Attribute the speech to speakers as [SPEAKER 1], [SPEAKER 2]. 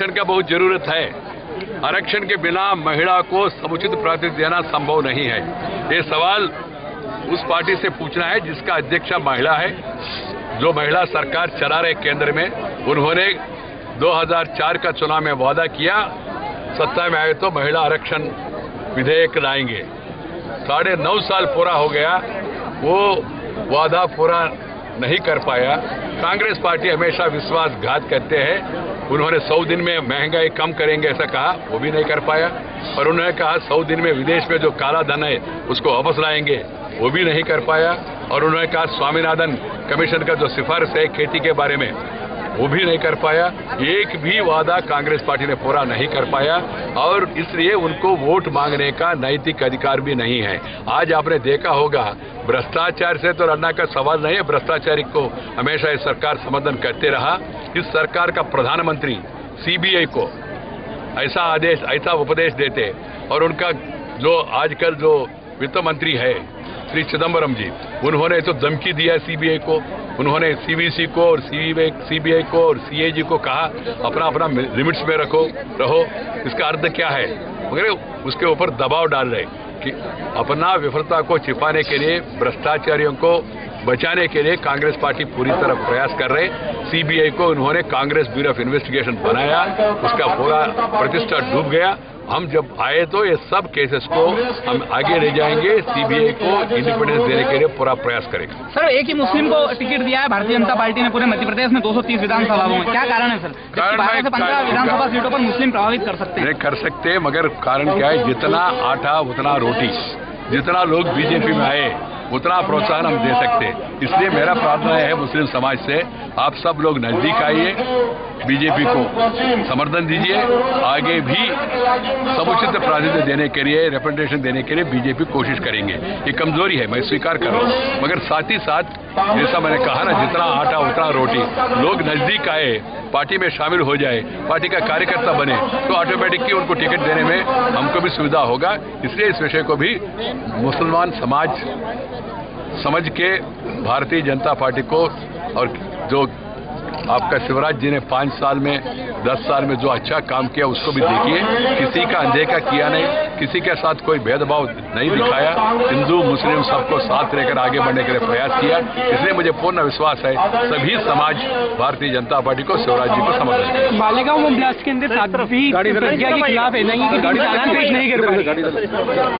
[SPEAKER 1] आरक्षण का बहुत जरूरत है। आरक्षण के बिना महिला को समुचित प्रातिनिध्य देना संभव नहीं है। ये सवाल उस पार्टी से पूछना है जिसका अध्यक्ष महिला है, जो महिला सरकार चला रहे केंद्र में। उन्होंने 2004 का चुनाव में वादा किया, सत्ता में आए तो महिला आरक्षण विधेयक लाएंगे। 9.5 साल पूरा हो गया, वो वादा पूरा नहीं कर पाया। कांग्रेस पार्टी हमेशा विश्वासघात करते हैं। उन्होंने 100 दिन में महंगाई कम करेंगे ऐसा कहा, वो भी नहीं कर पाया। और उन्होंने कहा 100 दिन में विदेश में जो काला धन है उसको वापस लाएंगे, वो भी नहीं कर पाया। और उन्होंने कहा स्वामीनाथन कमीशन का जो सिफारिश है खेती के बारे में, वो भी नहीं कर पाया। एक भी वादा कांग्रेस पार्टी ने पूरा नहीं कर पाया और इसलिए उनको वोट मांगने का नैतिक अधिकार भी नहीं है। आज आपने देखा होगा, भ्रष्टाचार से तो लड़ना का सवाल नहीं है। भ्रष्टाचारी को हमेशा ये सरकार समर्थन करते रहा। इस सरकार का प्रधानमंत्री सीबीआई को ऐसा आदेश, ऐसा उपदेश देते और उनका जो आजकल जो वित्त मंत्री है श्री चिदम्बरम जी, उन्होंने तो धमकी दिया सीबीआई को। उन्होंने सीवीसी को और सीबीआई को और सीएजी को कहा अपना अपना लिमिट्स में रहो। इसका अर्थ क्या है? मगर उसके ऊपर दबाव डाल रहे कि अपना विफलता को छिपाने के लिए, भ्रष्टाचारियों को बचाने के लिए कांग्रेस पार्टी पूरी तरह प्रयास कर रहे। सीबीआई को उन्होंने कांग्रेस ब्यूरो ऑफ इन्वेस्टिगेशन बनाया, उसका पूरा प्रतिष्ठा डूब गया। हम जब आए तो ये सब केसेस को हम आगे ले जाएंगे, सीबीआई को इंडिपेंडेंस देने के लिए पूरा प्रयास करेंगे।
[SPEAKER 2] सर, एक ही मुस्लिम को टिकट दिया है भारतीय जनता पार्टी ने पूरे मध्य प्रदेश में 230 विधानसभाओं में, क्या कारण है सर? 12 से 15 विधानसभा सीटों पर मुस्लिम प्रभावित कर सकते हैं?
[SPEAKER 1] नहीं कर सकते, मगर कारण क्या है? जितना आटा उतना रोटी। जितना लोग बीजेपी में आए उतना प्रोत्साहन हम दे सकते हैं। इसलिए मेरा प्रार्थना है मुस्लिम समाज से, आप सब लोग नजदीक आइए, बीजेपी को समर्थन दीजिए। आगे भी समुचित प्रातिनिध्य देने के लिए, रिप्रेजेंटेशन देने के लिए बीजेपी कोशिश करेंगे। ये कमजोरी है, मैं स्वीकार कर रहा हूँ, मगर साथ ही साथ जैसा मैंने कहा ना, जितना आटा उतना रोटी। लोग नजदीक आए, पार्टी में शामिल हो जाए, पार्टी का कार्यकर्ता बने, तो ऑटोमेटिकली उनको टिकट देने में हमको भी सुविधा होगा। इसलिए इस विषय को भी मुसलमान समाज समझ के भारतीय जनता पार्टी को, और जो आपका शिवराज जी ने 5 साल में 10 साल में जो अच्छा काम किया उसको भी देखिए। किसी का अनदेखा किया नहीं, किसी के साथ कोई भेदभाव नहीं दिखाया, हिंदू मुस्लिम सबको साथ लेकर आगे बढ़ने के लिए प्रयास किया। इसलिए मुझे पूर्ण विश्वास है सभी समाज भारतीय जनता पार्टी को, शिवराज जी को समर्थन करेगा।
[SPEAKER 2] मालेगांव में ब्लास्ट के अंदर प्रज्ञा के खिलाफ है नहीं,